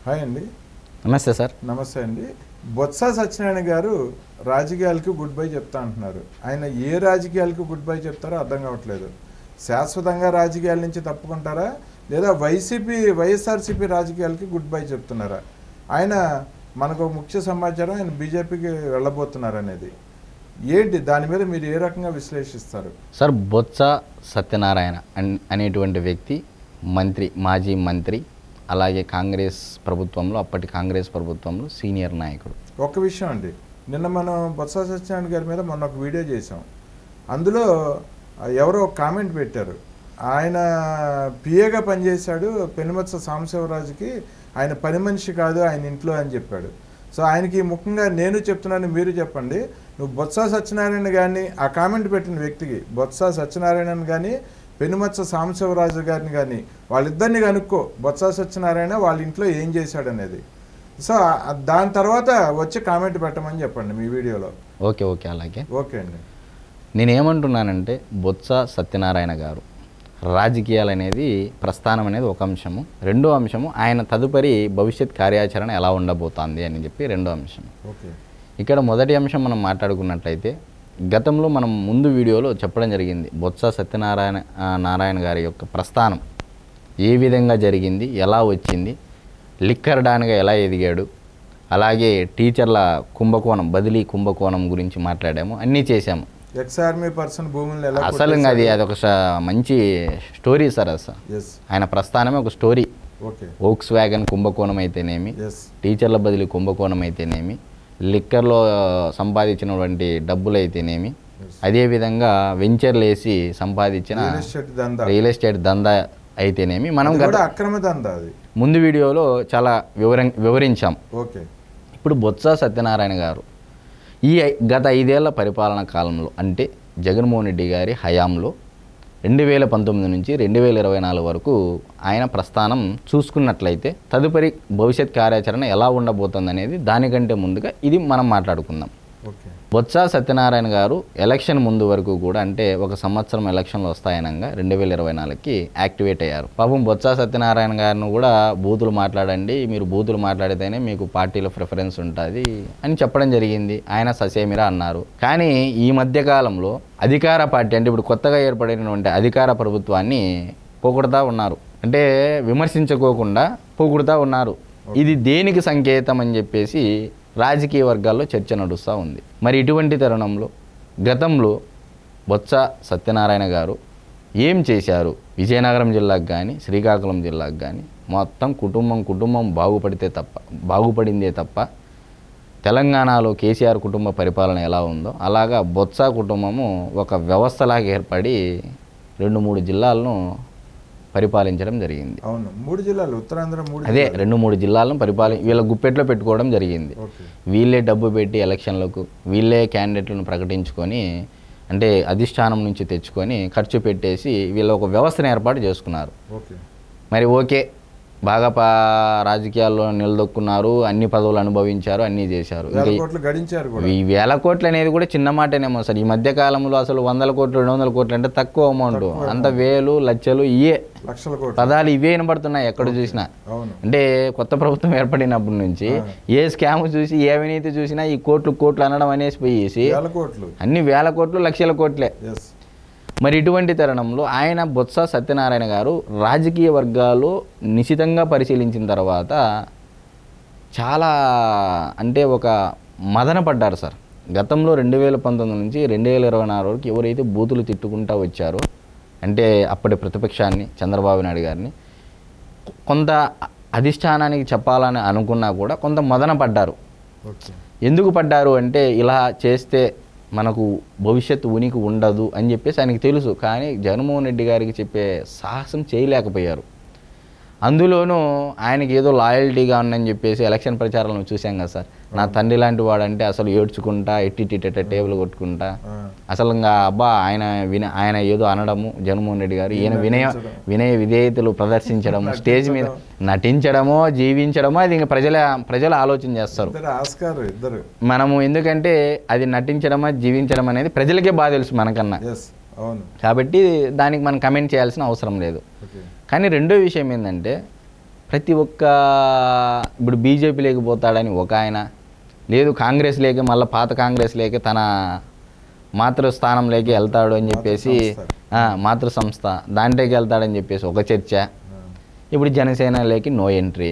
Hi అండి. నమస్తే sir. నమస్తే అండి. బొత్స సత్యనారాయణ గారు రాజకీయాలకు గుడ్ బై చెప్తా అంటున్నారు. ఆయన ఏ రాజకీయాలకు గుడ్ బై చెప్తారో అర్థం కావట్లేదు. శాశ్వతంగా రాజకీయాల నుంచి తప్పుకుంటారా లేదా వైఎస్ఆర్సీపీ రాజకీయాలకి గుడ్ బై చెప్తున్నారా? ఆయన మనకు ముఖ్య సమాచారం ఆయన బీజేపీకి వెళ్ళబోతున్నారు అనేది ఏంటి, దాని మీద మీరు ఏ రకంగా విశ్లేషిస్తారు? సార్, బొత్స సత్యనారాయణ అనేటువంటి వ్యక్తి మాజీ మంత్రి, అలాగే కాంగ్రెస్ ప్రభుత్వంలో అప్పటి కాంగ్రెస్ ప్రభుత్వంలో సీనియర్ నాయకుడు. ఒక విషయం అండి, నిన్న మనం బొత్స సత్యనారాయణ గారి మీద మొన్న ఒక వీడియో చేసాం. అందులో ఎవరో ఒక కామెంట్ పెట్టారు, ఆయన పిఏగా పనిచేశాడు పెనుమత్స సాంబశివరాజుకి, ఆయన పని మనిషి కాదు ఆయన ఇంట్లో అని చెప్పాడు. సో ఆయనకి ముఖ్యంగా నేను చెప్తున్నాను, మీరు చెప్పండి. నువ్వు బొత్స సత్యనారాయణ కానీ ఆ కామెంట్ పెట్టిన వ్యక్తికి బొత్స సత్యనారాయణ కానీ పెనుమత్స సాంబశివరాజు గారిని కానీ వాళ్ళిద్దరిని కనుక్కో, బొత్స సత్యనారాయణ వాళ్ళ ఇంట్లో ఏం చేశాడనేది. సో దాని తర్వాత వచ్చి కామెంట్ పెట్టమని చెప్పండి మీ వీడియోలో. ఓకే అలాగే. ఓకే అండి. నేనేమంటున్నానంటే బొత్స సత్యనారాయణ గారు రాజకీయాలు అనేది ప్రస్థానం అనేది ఒక అంశము, రెండో అంశము ఆయన తదుపరి భవిష్యత్ కార్యాచరణ ఎలా ఉండబోతోంది అని చెప్పి రెండో అంశం. ఓకే. ఇక్కడ మొదటి అంశం మనం మాట్లాడుకున్నట్లయితే గతంలో మనం ముందు వీడియోలో చెప్పడం జరిగింది బొత్స సత్యనారాయణ గారి యొక్క ప్రస్థానం ఏ విధంగా జరిగింది, ఎలా వచ్చింది, లిక్కర్ డాన్గా ఎలా ఎదిగాడు, అలాగే టీచర్ల కుంభకోణం బదిలీ కుంభకోణం గురించి మాట్లాడాము, అన్నీ చేశాము. ఎక్స్-ఆర్మీ పర్సన్ భూములు ఎలా అసలు అది ఒక మంచి స్టోరీ సార్. అసలు ఆయన ప్రస్థానమే ఒక స్టోరీ. వోక్స్ వ్యాగన్ కుంభకోణం అయితేనేమి, టీచర్ల బదిలీ కుంభకోణం అయితేనేమి, లిక్కర్లో సంపాదించినటువంటి డబ్బులు అయితేనేమి, అదేవిధంగా వెంచర్లు వేసి సంపాదించిన రియల్ ఎస్టేట్ దందా అయితేనేమి మనం అక్రమ దందా ముందు వీడియోలో చాలా వివరించాం. ఓకే. ఇప్పుడు బొత్స సత్యనారాయణ గారు ఈ గత 5 ఏళ్ల పరిపాలన కాలంలో అంటే జగన్మోహన్ రెడ్డి గారి హయాంలో 2019 నుంచి 2024 వరకు ఆయన ప్రస్థానం చూసుకున్నట్లయితే తదుపరి భవిష్యత్ కార్యాచరణ ఎలా ఉండబోతుంది అనేది దానికంటే ముందుగా ఇది మనం మాట్లాడుకుందాం. బొత్స సత్యనారాయణ గారు ఎలక్షన్ ముందు వరకు కూడా అంటే ఒక సంవత్సరం ఎలక్షన్లు వస్తాయనగా 2024కి యాక్టివేట్ అయ్యారు. పాపం బొత్స సత్యనారాయణ గారిని కూడా బూతులు మాట్లాడండి, మీరు బూతులు మాట్లాడితేనే మీకు పార్టీలో ప్రిఫరెన్స్ ఉంటుంది అని చెప్పడం జరిగింది. ఆయన ససేమిరా అన్నారు. కానీ ఈ మధ్యకాలంలో అధికార పార్టీ అంటే ఇప్పుడు కొత్తగా ఏర్పడినటువంటి అధికార ప్రభుత్వాన్ని పొగుడుతూ ఉన్నారు, అంటే విమర్శించుకోకుండా పొగుడుతూ ఉన్నారు. ఇది దేనికి సంకేతం అని చెప్పేసి రాజకీయ వర్గాల్లో చర్చ నడుస్తూ ఉంది. మరి ఇటువంటి తరుణంలో గతంలో బొత్స సత్యనారాయణ గారు ఏం చేశారు? విజయనగరం జిల్లాకు కానీ శ్రీకాకుళం జిల్లాకు కానీ మొత్తం కుటుంబం బాగుపడిందే తప్ప తెలంగాణలో కేసీఆర్ కుటుంబ పరిపాలన ఎలా ఉందో అలాగా బొత్స కుటుంబము ఒక వ్యవస్థలాగా ఏర్పడి 2-3 జిల్లాలను పరిపాలించడం జరిగింది. అవును, 3 జిల్లాలు ఉత్తరాంధ్ర 2-3 జిల్లాలను వీళ్ళ గుప్పెట్లో పెట్టుకోవడం జరిగింది. వీళ్ళే డబ్బు పెట్టి ఎలక్షన్లకు వీళ్ళే క్యాండిడేట్లను ప్రకటించుకొని అంటే అధిష్టానం నుంచి తెచ్చుకొని ఖర్చు పెట్టేసి వీళ్ళ ఒక వ్యవస్థను ఏర్పాటు చేసుకున్నారు. మరి బాగా రాజకీయాల్లో నిలదొక్కున్నారు, అన్ని పదవులు అనుభవించారు, అన్నీ చేశారు. ఈ 1000 కోట్లు అనేది కూడా చిన్న మాటనేమో సార్. ఈ మధ్య కాలంలో అసలు 100 కోట్లు 200 కోట్లు అంటే తక్కువ అమౌంట్. అంత వేలు లక్షలు పదాలు ఇవే వినబడుతున్నాయి ఎక్కడ చూసినా. అంటే కొత్త ప్రభుత్వం ఏర్పడినప్పటి నుంచి ఏ స్కామ్ చూసి ఏ అవినీతి చూసినా ఈ కోట్లు అనడం అనేసి పోయేసి అన్ని 1000 కోట్లు లక్షల కోట్లే. మరి ఇటువంటి తరుణంలో ఆయన బొత్స సత్యనారాయణ గారు రాజకీయ వర్గాలు నిశితంగా పరిశీలించిన తర్వాత చాలా అంటే ఒక మదన పడ్డారు సార్. గతంలో 2019 నుంచి 2024 వరకు ఎవరైతే బూతులు తిట్టుకుంటూ వచ్చారో అంటే అప్పటి ప్రతిపక్షాన్ని చంద్రబాబు నాయుడు గారిని కొంత అధిష్టానానికి చెప్పాలని అనుకున్నా కూడా కొంత మదన పడ్డారు. ఎందుకు పడ్డారు అంటే ఇలా చేస్తే మనకు భవిష్యత్తు ఉనికి ఉండదు అని చెప్పేసి ఆయనకి తెలుసు. కానీ జగన్మోహన్ రెడ్డి గారికి చెప్పే సాహసం చేయలేకపోయారు. అందులోనూ ఆయనకి ఏదో లాయల్టీగా ఉందని చెప్పేసి ఎలక్షన్ ప్రచారంలో చూసాం కదా సార్. నా తండ్రి లాంటి వాడంటే అసలు ఏడ్చుకుంటా ఎట్టిట్ట టేబుల్ కొట్టుకుంటా అసలు ఇంకా అబ్బా ఆయన ఏదో అనడము జగన్మోహన్ రెడ్డి గారు ఈయన వినయ విధేయతలు ప్రదర్శించడము, స్టేజ్ మీద నటించడమో జీవించడమో అది ఇంకా ప్రజలు ఆలోచన చేస్తారు. మనము ఎందుకంటే అది నటించడమా జీవించడం అనేది ప్రజలకే బాగా తెలుసు మనకన్నా. కాబట్టి దానికి మనం కమెంట్ చేయాల్సిన అవసరం లేదు. కానీ రెండో విషయం ఏంటంటే ప్రతి ఒక్క ఇప్పుడు బీజేపీ లేకపోతాడని ఒక ఆయన, లేదు కాంగ్రెస్ లేక మళ్ళీ పాత కాంగ్రెస్ లేక తన మాతృస్థానంలోకి వెళ్తాడు అని చెప్పేసి మాతృ సంస్థ దాంట్లోకి వెళ్తాడని చెప్పేసి ఒక చర్చ. ఇప్పుడు జనసేనలోకి నో ఎంట్రీ,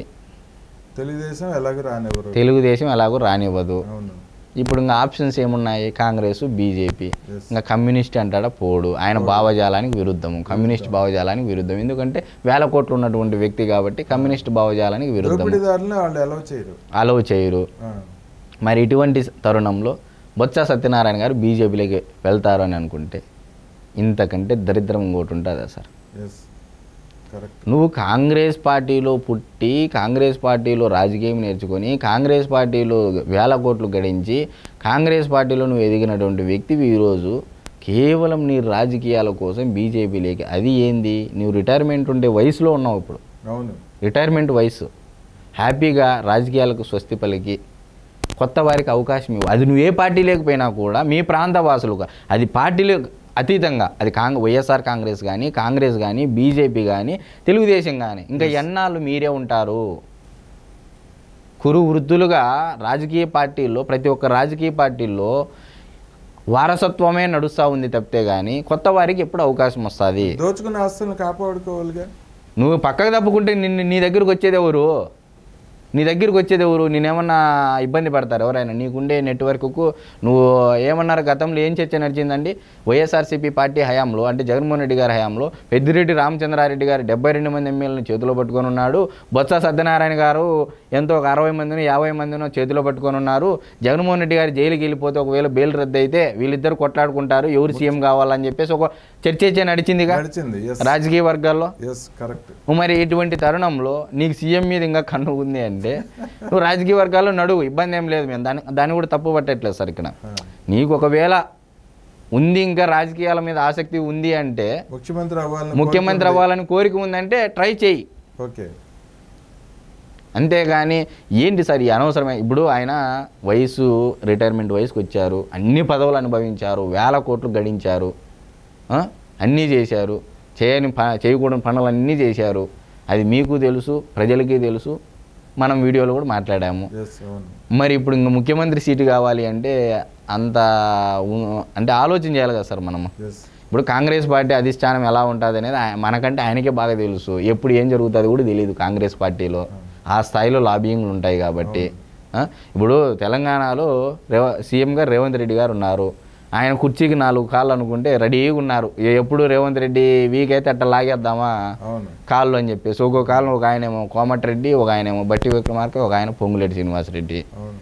తెలుగుదేశం ఎలాగో రానివ్వదు. ఇప్పుడు ఇంకా ఆప్షన్స్ ఏమున్నాయి? కాంగ్రెస్, బీజేపీ. ఇంకా కమ్యూనిస్ట్ అంటాడా పోడు, ఆయన భావజాలానికి విరుద్ధము, కమ్యూనిస్ట్ భావజాలానికి విరుద్ధం. ఎందుకంటే 1000 కోట్లు ఉన్నటువంటి వ్యక్తి కాబట్టి కమ్యూనిస్ట్ భావజాలానికి విరుద్ధం, అలవ్ చేయరు. మరి ఇటువంటి తరుణంలో బొత్స సత్యనారాయణ గారు బీజేపీలోకి వెళ్తారు అని అనుకుంటే ఇంతకంటే దరిద్రం ఇంకోటి ఉంటుందా సార్? నువ్వు కాంగ్రెస్ పార్టీలో పుట్టి, కాంగ్రెస్ పార్టీలో రాజకీయం నేర్చుకొని, కాంగ్రెస్ పార్టీలో 1000 కోట్లు గడించి, కాంగ్రెస్ పార్టీలో నువ్వు ఎదిగినటువంటి వ్యక్తివి ఈరోజు కేవలం నీ రాజకీయాల కోసం బీజేపీలోకి. అది ఏంది? నువ్వు రిటైర్మెంట్ ఉండే వయసులో ఉన్నావు ఇప్పుడు. రిటైర్మెంట్ వయసు, హ్యాపీగా రాజకీయాలకు స్వస్తి పలికి కొత్త వారికి అవకాశం ఇవ్వు. అది నువ్వు ఏ పార్టీ లేకపోయినా కూడా మీ ప్రాంత వాసులుగా, అది పార్టీలు అతీతంగా, అది వైఎస్ఆర్ కాంగ్రెస్ కానీ, కాంగ్రెస్ కానీ, బీజేపీ కానీ, తెలుగుదేశం కానీ, ఇంకా ఎన్నాళ్ళు మీరే ఉంటారు? కురు వృద్ధులుగా రాజకీయ పార్టీల్లో, ప్రతి ఒక్క రాజకీయ పార్టీల్లో వారసత్వమే నడుస్తూ ఉంది తప్పితే కానీ కొత్త వారికి ఎప్పుడు అవకాశం వస్తుంది? దోచుకున్న ఆస్తులను కాపాడుకోవాలిగా. నువ్వు పక్కకు తప్పుకుంటే నీ దగ్గరకు వచ్చేది ఎవరు? నేనేమన్నా ఇబ్బంది పడతారు ఎవరైనా? నీకుండే నెట్వర్క్కు నువ్వు ఏమన్నారు? గతంలో ఏం చర్చ నడిచిందండి? వైఎస్ఆర్సీపీ పార్టీ హయాంలో, అంటే జగన్మోహన్ రెడ్డి గారి హయాంలో పెద్దిరెడ్డి రామచంద్రారెడ్డి గారు 72 మంది ఎమ్మెల్యేలను చేతిలో పట్టుకొని ఉన్నాడు. బొత్స సత్యనారాయణ గారు ఎంతో ఒక 60 మందినో 50 మందినో చేతిలో పట్టుకొని ఉన్నారు. జగన్మోహన్ రెడ్డి గారు జైలుకి వెళ్ళిపోతే ఒకవేళ బెయిల్ రద్దు అయితే వీళ్ళిద్దరు కొట్లాడుకుంటారు, ఎవరు సీఎం కావాలని చెప్పేసి ఒక చర్చ నడిచిందిగా రాజకీయ వర్గాల్లో. మరి ఇటువంటి తరుణంలో నీకు సీఎం మీద ఇంకా కన్ను ఉంది అంటే నువ్వు రాజకీయ వర్గాల్లో నడువు, ఇబ్బంది ఏం లేదు. మేము దాన్ని కూడా తప్పు పట్టట్లేదు సార్. ఇక్కడ నీకు ఒకవేళ ఉంది, ఇంకా రాజకీయాల మీద ఆసక్తి ఉంది అంటే, ముఖ్యమంత్రి అవ్వాలని కోరిక ఉందంటే ట్రై చేయి. అంతేగాని ఏంటి సార్ ఈ అనవసరమే? ఇప్పుడు ఆయన వయసు, రిటైర్మెంట్ వయసుకు వచ్చారు, అన్ని పదవులు అనుభవించారు, 1000 కోట్లు గడించారు, అన్నీ చేశారు, చేయకూడని పనులన్నీ చేశారు. అది మీకు తెలుసు, ప్రజలకి తెలుసు, మనం వీడియోలో కూడా మాట్లాడాము. మరి ఇప్పుడు ఇంకా ముఖ్యమంత్రి సీటు కావాలి అంటే అంటే ఆలోచన చేయాలి కదా సార్ మనము. ఇప్పుడు కాంగ్రెస్ పార్టీ అధిష్టానం ఎలా ఉంటుంది అనేది మనకంటే ఆయనకే బాగా తెలుసు. ఎప్పుడు ఏం జరుగుతుంది కూడా తెలియదు కాంగ్రెస్ పార్టీలో. ఆ స్థాయిలో లాబింగ్లు ఉంటాయి కాబట్టి. ఇప్పుడు తెలంగాణలో సీఎం గారు రేవంత్ రెడ్డి గారు ఉన్నారు. ఆయన కుర్చీకి 4 కాళ్ళు అనుకుంటే రెడీగా ఉన్నారు. ఎప్పుడు రేవంత్ రెడ్డి వీక్ అయితే అట్లా లాగేద్దామా కాళ్ళు అని చెప్పేసి. ఒక్కో కాలం ఒక ఆయనేమో కోమటిరెడ్డి, ఒక ఆయనేమో బట్టి విక్రమార్క, ఒక ఆయన పొంగులేటి శ్రీనివాసరెడ్డి,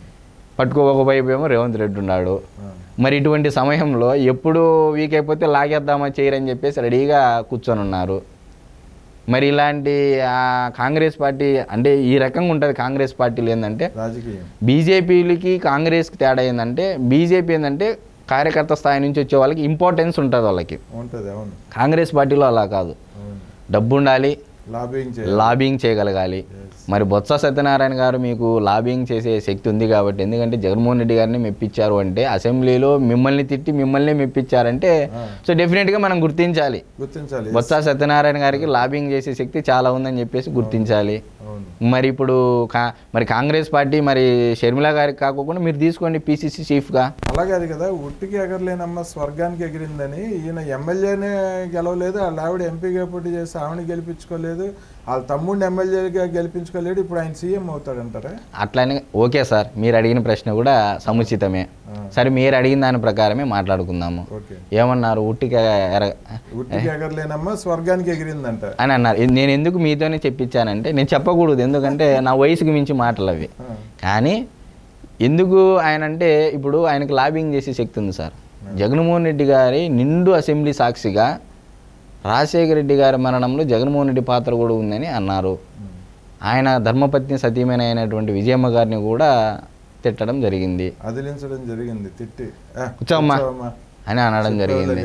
ఒక వైపు ఏమో రేవంత్ రెడ్డి ఉన్నాడు. మరి ఇటువంటి సమయంలో ఎప్పుడు వీక్ అయిపోతే లాగేద్దామా చేయరని చెప్పేసి రెడీగా కూర్చొని ఉన్నారు. మరి ఇలాంటి కాంగ్రెస్ పార్టీ అంటే ఈ రకంగా ఉంటుంది. కాంగ్రెస్ పార్టీలు ఏంటంటే బీజేపీలకి కాంగ్రెస్కి తేడా ఏంటంటే, బీజేపీ ఏంటంటే కార్యకర్త స్థాయి నుంచి వచ్చే వాళ్ళకి ఇంపార్టెన్స్ ఉంటుంది వాళ్ళకి. కాంగ్రెస్ పార్టీలో అలా కాదు, డబ్బు ఉండాలి, లాబింగ్ చేయగలగాలి. మరి బొత్స సత్యనారాయణ గారు మీకు లాబింగ్ చేసే శక్తి ఉంది కాబట్టి, ఎందుకంటే జగన్మోహన్ రెడ్డి గారిని మెప్పించారు అంటే, అసెంబ్లీలో మిమ్మల్ని తిట్టి మిమ్మల్ని మెప్పించారంటే సో డెఫినెట్గా మనం గుర్తించాలి. బొత్స సత్యనారాయణ గారికి లాబింగ్ చేసే శక్తి చాలా ఉందని చెప్పేసి గుర్తించాలి. మరి ఇప్పుడు మరి కాంగ్రెస్ పార్టీ మరి షర్మిల గారికి కాకుండా మీరు తీసుకోండి పిసిసి చీఫ్గా. అలాగే అది కదా, ఉట్టికి ఎగరలేనమ్మ స్వర్గానికి ఎగిరిందని. ఈయన ఎమ్మెల్యేనే గెలవలేదు, వాళ్ళ ఆవిడ ఎంపీగా పోటీ చేసి ఆవిడని గెలిపించుకోలేదు, వాళ్ళ తమ్ముడిని ఎమ్మెల్యేగా గెలిపించుకోలేడు, ఇప్పుడు ఆయన సీఎం అవుతాడంటారా? అట్లానే ఓకే సార్, మీరు అడిగిన ప్రశ్న కూడా సముచితమే. సరే, మీరు అడిగిన దాని ప్రకారమే మాట్లాడుకుందాము. ఏమన్నారు? ఉట్టికి ఎగరలేనమ్మా స్వర్గానికి ఎగిరిందంట అని అన్నారు. నేను ఎందుకు మీతోనే చెప్పించానంటే, నేను చెప్పకూడదు ఎందుకంటే నా వయసుకు మించి మాటలు అవి. కానీ ఎందుకు ఆయన అంటే, ఇప్పుడు ఆయనకు లాబింగ్ చేసే శక్తి ఉంది సార్. జగన్మోహన్ రెడ్డి గారి నిండు అసెంబ్లీ సాక్షిగా రాజశేఖర రెడ్డి గారి మరణంలో జగన్మోహన్ రెడ్డి పాత్ర కూడా ఉందని అన్నారు. ఆయన ధర్మపత్ని సతీమణి అయినటువంటి విజయమ్మ గారిని కూడా తిట్టడం జరిగింది, అదిలించడం జరిగింది, తిట్టి కూర్చోమ్మా అని అనడం జరిగింది,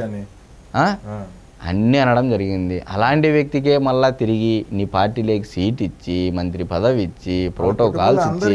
అన్నీ అనడం జరిగింది. అలాంటి వ్యక్తికే మళ్ళా తిరిగి నీ పార్టీలోకి సీట్ ఇచ్చి, మంత్రి పదవి ఇచ్చి, ప్రోటోకాల్స్ ఇచ్చి,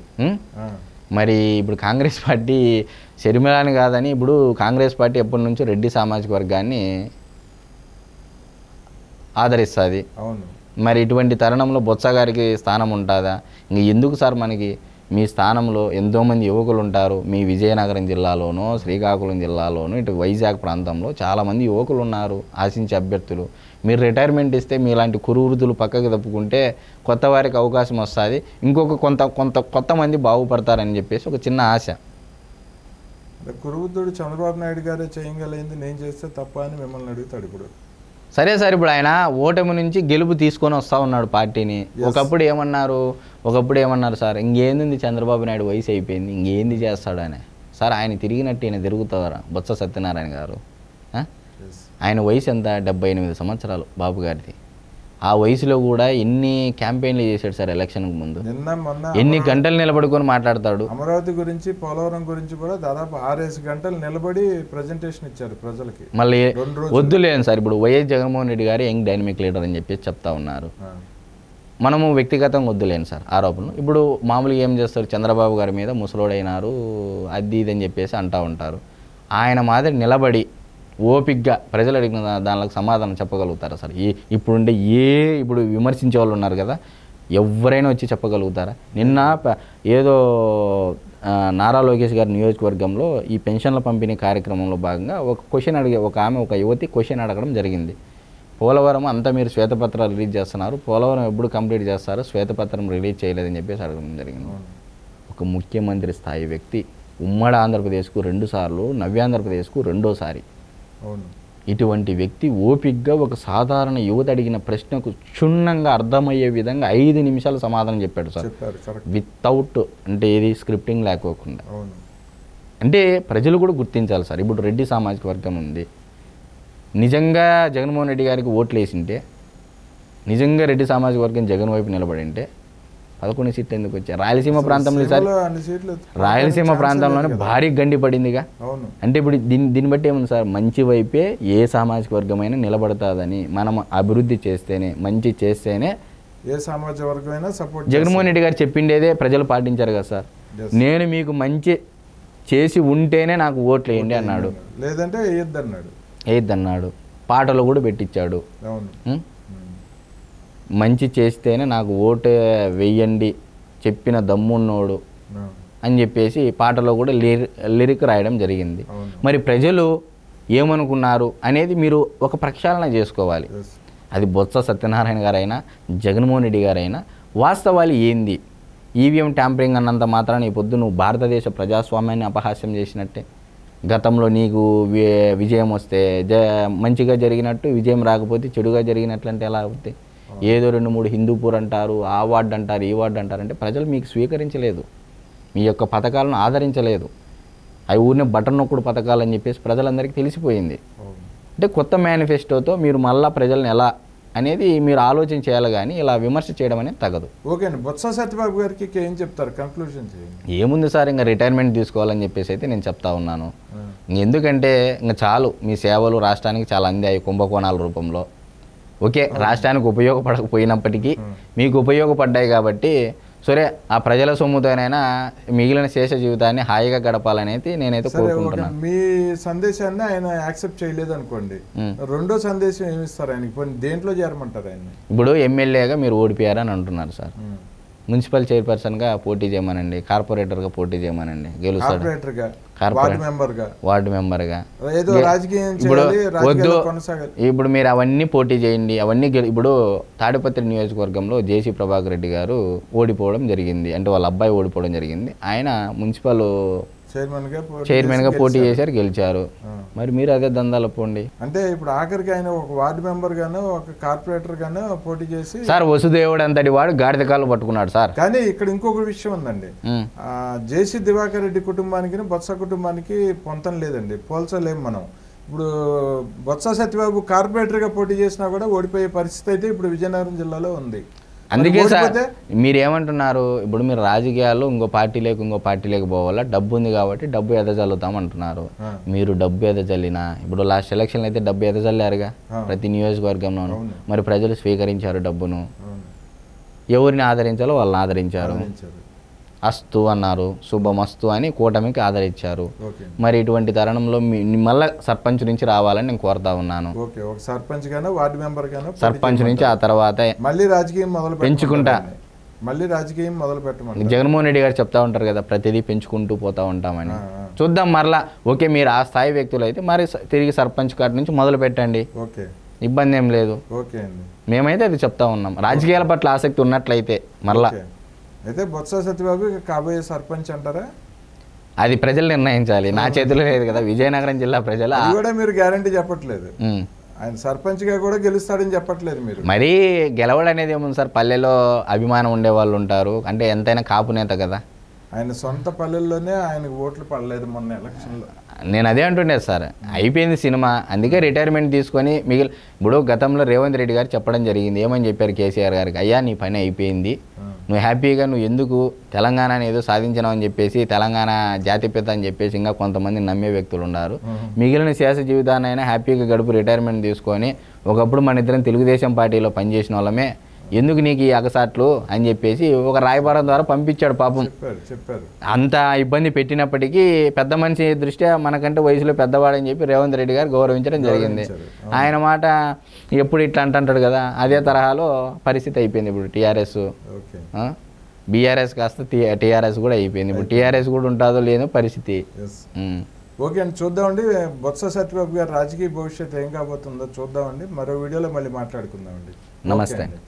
మరి ఇప్పుడు కాంగ్రెస్ పార్టీ షర్మిలాని కాదని, ఇప్పుడు కాంగ్రెస్ పార్టీ ఎప్పటి నుంచో రెడ్డి సామాజిక వర్గాన్ని ఆదరిస్తుంది. మరి ఇటువంటి తరుణంలో బొత్స గారికి స్థానం ఉంటుందా? ఇంక ఎందుకు సార్ మనకి మీ స్థానంలో ఎంతోమంది యువకులు ఉంటారు. మీ విజయనగరం జిల్లాలోనో శ్రీకాకుళం జిల్లాలోనో ఇటు వైజాగ్ ప్రాంతంలో చాలామంది యువకులు ఉన్నారు ఆశించే అభ్యర్థులు. మీరు రిటైర్మెంట్ ఇస్తే మీలాంటి కురువృత్తులు పక్కకు తప్పుకుంటే కొత్త వారికి అవకాశం వస్తుంది, ఇంకొక కొత్త మంది బాగుపడతారని చెప్పేసి ఒక చిన్న ఆశ. కురువృద్ధుడు చంద్రబాబు నాయుడు గారే చేయగలిగింది నేను చేస్తే తప్ప అని మిమ్మల్ని అడుగుతాడు ఇప్పుడు. సరే సార్, ఇప్పుడు ఆయన ఓటమి నుంచి గెలుపు తీసుకొని వస్తూ ఉన్నాడు పార్టీని. ఒకప్పుడు ఏమన్నారు సార్, ఇంకేంది చంద్రబాబు నాయుడు వయసు అయిపోయింది, ఇంకేంది చేస్తాడు అని. సార్ ఆయన తిరిగినట్టు ఈయన తిరుగుతారా బొత్స సత్యనారాయణ గారు? ఆయన వయసు ఎంత? 78 సంవత్సరాలు బాబు గారిది. ఆ వయసులో కూడా ఎన్ని క్యాంపెయిన్లు చేశాడు సార్ ఎలక్షన్కి ముందు, ఎన్ని గంటలు నిలబడుకొని మాట్లాడతాడు. అమరావతి గురించి పోలవరం గురించి కూడా దాదాపు 6 గంటలు నిలబడి ప్రజెంటేషన్ ఇచ్చారు ప్రజలకి. మళ్ళీ వద్దులేను సార్, ఇప్పుడు వైఎస్ జగన్మోహన్ రెడ్డి గారు యంగ్ డైనమిక్ లీడర్ అని చెప్పి చెప్తా ఉన్నారు. మనము వ్యక్తిగతంగా వద్దులేను సార్ ఆరోపణలు. ఇప్పుడు మామూలుగా ఏం చేస్తారు, చంద్రబాబు గారి మీద ముసలోడైనారు అది ఇది అని చెప్పేసి అంటూ ఉంటారు. ఆయన మాదిరి నిలబడి ఓపిక్గా ప్రజలు అడిగిన దానికి సమాధానం చెప్పగలుగుతారా సార్? ఇప్పుడు విమర్శించే వాళ్ళు ఉన్నారు కదా, ఎవరైనా వచ్చి చెప్పగలుగుతారా? నిన్న ఏదో నారా లోకేష్ గారి నియోజకవర్గంలో ఈ పెన్షన్ల పంపిణీ కార్యక్రమంలో భాగంగా ఒక యువతి క్వశ్చన్ అడగడం జరిగింది. పోలవరం అంతా మీరు శ్వేతపత్రాలు రిలీజ్ చేస్తున్నారు, పోలవరం ఎప్పుడు కంప్లీట్ చేస్తారో శ్వేతపత్రం రిలీజ్ చేయలేదని చెప్పేసి అడగడం జరిగింది. ఒక ముఖ్యమంత్రి స్థాయి వ్యక్తి ఉమ్మడి ఆంధ్రప్రదేశ్కు 2 సార్లు, నవ్యాంధ్రప్రదేశ్కు 2సారి. ఇటువంటి వ్యక్తి ఓపిక్గా ఒక సాధారణ యువత అడిగిన ప్రశ్నకు క్షుణ్ణంగా అర్థమయ్యే విధంగా 5 నిమిషాలు సమాధానం చెప్పాడు సార్, వితౌట్ అంటే ఏది స్క్రిప్టింగ్ లేకోకుండా. అంటే ప్రజలు కూడా గుర్తించాలి సార్. ఇప్పుడు రెడ్డి సామాజిక వర్గం ఉంది, నిజంగా జగన్మోహన్ రెడ్డి గారికి ఓట్లు వేసింటే, నిజంగా రెడ్డి సామాజిక వర్గం జగన్ వైపు నిలబడింటే 11 సీట్లు ఎందుకు వచ్చాయి? రాయలసీమ ప్రాంతంలో ఈసారి రాయలసీమ ప్రాంతంలోనే భారీ గండి పడిందిగా. అంటే ఇప్పుడు దీన్ని బట్టి ఏముంది సార్, మంచి వైపే ఏ సామాజిక వర్గమైనా నిలబడతాదని, మనం అభివృద్ధి చేస్తేనే, మంచి చేస్తేనే ఏ సామాజిక వర్గమైనా సపోర్ట్. జగన్మోహన్ రెడ్డి గారు చెప్పిండేదే ప్రజలు పాటించారు కదా సార్. నేను మీకు మంచి చేసి ఉంటేనే నాకు ఓట్లు వేయండి అన్నాడు, లేదంటే వేయద్దన్నాడు. పాటలు కూడా పెట్టించాడు, మంచి చేస్తేనే నాకు ఓటు వెయ్యండి చెప్పిన దమ్మున్నోడు అని చెప్పేసి పాటలో కూడా లిరిక్ రాయడం జరిగింది. మరి ప్రజలు ఏమనుకున్నారు అనేది మీరు ఒక ప్రక్షాళన చేసుకోవాలి. అది బొత్స సత్యనారాయణ గారైనా జగన్మోహన్ రెడ్డి గారైనా వాస్తవాలు ఏంది? ఈవీఎం ట్యాంపరింగ్ అన్నంత మాత్రాన ఈ పొద్దు నువ్వు భారతదేశ ప్రజాస్వామ్యాన్ని అపహాస్యం చేసినట్టే. గతంలో నీకు విజయం వస్తే మంచిగా జరిగినట్టు, విజయం రాకపోతే చెడుగా జరిగినట్లంటే ఎలా అవుతాయి? ఏదో 2-3 హిందూపూర్ అంటారు, ఆ వార్డు అంటారు, ఈ వార్డు అంటారు. అంటే ప్రజలు మీకు స్వీకరించలేదు, మీ యొక్క పథకాలను ఆదరించలేదు. అవి ఊరినే బటన్ నొక్కుడు పథకాలు అని చెప్పేసి ప్రజలందరికీ తెలిసిపోయింది. అంటే కొత్త మేనిఫెస్టోతో మీరు మళ్ళీ ప్రజలను ఎలా అనేది మీరు ఆలోచన చేయాలి, కానీ ఇలా విమర్శ చేయడం అనేది తగదు. ఓకే అండి, బొత్స సత్యబాబు గారికి ఏం చెప్తారు? కంక్లూజన్ చేయండి. ఏముంది సార్, ఇంకా రిటైర్మెంట్ తీసుకోవాలని చెప్పేసి అయితే నేను చెప్తా ఉన్నాను. ఎందుకంటే ఇంకా చాలు, మీ సేవలు రాష్ట్రానికి చాలా అందాయి కుంభకోణాల రూపంలో. ఓకే, రాష్ట్రానికి ఉపయోగపడకపోయినప్పటికీ మీకు ఉపయోగపడ్డాయి కాబట్టి సరే, ఆ ప్రజల సొమ్ముతోనైనా మిగిలిన శేష జీవితాన్ని హాయిగా గడపాలనేది నేనైతే కోరుకుంటున్నాను. మీ సందేశాన్ని ఆయన యాక్సెప్ట్ చేయలేదు అనుకోండి, రెండో సందేశం ఏమిస్తారు ఆయనకి? దేంట్లో చేరమంటారు ఆయన? ఇప్పుడు ఎమ్మెల్యేగా మీరు ఓడిపోయారని అంటున్నారు సార్, మున్సిపల్ చైర్పర్సన్గా పోటీ చేయమనండి, కార్పొరేటర్గా పోటీ చేయమనండి, గెలుస్తాడు. వార్డు మెంబర్గా వద్దు, ఇప్పుడు మీరు అవన్నీ పోటీ చేయండి, అవన్నీ ఇప్పుడు తాడిపత్రి నియోజకవర్గంలో జేసీ ప్రభాకర్ రెడ్డి గారు ఓడిపోవడం జరిగింది, అంటే వాళ్ళ అబ్బాయి ఓడిపోవడం జరిగింది. ఆయన మున్సిపల్ చైర్మన్గా పోటీ చేశారు, గెలిచారు. మరి మీరు అదే దందాలు పోండి. అంటే ఇప్పుడు ఆఖరికి ఆయన ఒక వార్డు మెంబర్ గాను ఒక కార్పొరేటర్ గాను పోటీ చేసి సార్ వసుదేవుడు అంతటి వాడు గాడిద కాళ్ళు పట్టుకున్నాడు సార్. కానీ ఇక్కడ ఇంకొక విషయం ఉందండి, జేసీ దివాకర్ రెడ్డి కుటుంబానికి బొత్స కుటుంబానికి పొంతం లేదండి, పోల్చలేము మనం. ఇప్పుడు బొత్స సత్యబాబు కార్పొరేటర్గా పోటీ చేసినా కూడా ఓడిపోయే పరిస్థితి అయితే ఇప్పుడు విజయనగరం జిల్లాలో ఉంది. అందుకే సార్ మీరేమంటున్నారు, ఇప్పుడు మీరు రాజకీయాల్లో ఇంకో పార్టీలోకి పోవాలా, డబ్బు ఉంది కాబట్టి డబ్బు ఎదజల్లుతాం అంటున్నారు. మీరు డబ్బు ఎదజల్లినా, ఇప్పుడు లాస్ట్ ఎలక్షన్ అయితే డబ్బు ఎదజల్లారుగా ప్రతి నియోజకవర్గంలోనూ. మరి ప్రజలు స్వీకరించారు డబ్బును, ఎవరిని ఆదరించాలో వాళ్ళని ఆదరించారు. అస్తు అన్నారు, శుభమస్తు అని కూటమికి ఆదరించారు. ఓకే మరి ఇటువంటి తరుణంలో మళ్ళీ సర్పంచ్ నుంచి రావాలని నేను కోరుతా ఉన్నాను. ఓకే, ఒక సర్పంచ్ గాను వార్డు మెంబర్ గాను సర్పంచ్ నుంచి ఆ తర్వాత మళ్ళీ రాజకీయం మొదలు పెంచుకుంటా మళ్ళీ రాజకీయం మొదలు పెట్టమంటారు. జగన్మోహన్ రెడ్డి గారు చెప్తా ఉంటారు కదా, ప్రతిదీ పెంచుకుంటూ పోతా ఉంటామని. చూద్దాం మరలా. ఓకే, మీరు ఆ స్థాయి వ్యక్తులు అయితే మరి తిరిగి సర్పంచ్ కాటి నుంచి మొదలు పెట్టండి, ఓకే ఇబ్బంది ఏం లేదు. ఓకే అండి, మేమైతే అది చెప్తా ఉన్నాం. రాజకీయాల పట్ల ఆసక్తి ఉన్నట్లయితే మరలా ఓకే. అయితే బొత్స సత్యబాబు కాబోయే సర్పంచ్ అంటారా? అది ప్రజలు నిర్ణయించాలి, నా చేతిలో లేదు కదా. విజయనగరం జిల్లా ప్రజలు అది కూడా మీరు గ్యారంటీ చెప్పట్లేదు. ఉమ్. ఆయన సర్పంచ్గా కూడా గెలుస్తాడని చెప్పట్లేదు మీరు. మరీ గెలవడం అనేది ఏముంది సార్, పల్లెలో అభిమానం ఉండే వాళ్ళు ఉంటారు. అంటే ఎంతైనా కాపు నేత కదా. ఆయన సొంత పల్లెల్లోనే ఆయనకు ఓట్లు పడలేదు మొన్న ఎలక్షన్లో. నేను అదే అంటుండే సార్, అయిపోయింది సినిమా, అందుకే రిటైర్మెంట్ తీసుకొని ఇప్పుడు గతంలో రేవంత్ రెడ్డి గారు చెప్పడం జరిగింది. ఏమని చెప్పారు కేసీఆర్ గారికి, అయ్యా నీ పని అయిపోయింది, నువ్వు హ్యాపీగా నువ్వు ఎందుకు తెలంగాణని ఏదో సాధించినావు అని చెప్పేసి, తెలంగాణ జాతిపిత అని చెప్పేసి ఇంకా కొంతమంది నమ్మే వ్యక్తులు ఉన్నారు. మిగిలిన సియాసీ జీవితాన్ని అయినా హ్యాపీగా గడుపు, రిటైర్మెంట్ తీసుకొని, ఒకప్పుడు మన ఇద్దరం తెలుగుదేశం పార్టీలో పనిచేసిన వాళ్ళమే, ఎందుకు నీకు ఈ అగసాట్లు అని చెప్పేసి ఒక రాయబారం ద్వారా పంపించాడు పాపం. చెప్పారు అంత ఇబ్బంది పెట్టినప్పటికీ పెద్ద మనిషి దృష్ట్యా మనకంటే వయసులో పెద్దవాడని చెప్పి రేవంత్ రెడ్డి గారు గౌరవించడం జరిగింది. ఆయన మాట ఎప్పుడు ఇట్లా అంటుంటాడు కదా, అదే తరహాలో పరిస్థితి అయిపోయింది. ఇప్పుడు టీఆర్ఎస్ బీఆర్ఎస్ కాస్త టీఆర్ఎస్ కూడా అయిపోయింది. ఇప్పుడు టీఆర్ఎస్ కూడా ఉంటుందో లేదో పరిస్థితి. ఓకే అండి, చూద్దామండి బొత్స సత్యబాబు గారు రాజకీయ భవిష్యత్తు ఏం కాబోతుందో చూద్దామండి. మరో వీడియోలో మళ్ళీ మాట్లాడుకుందామండి. నమస్తే.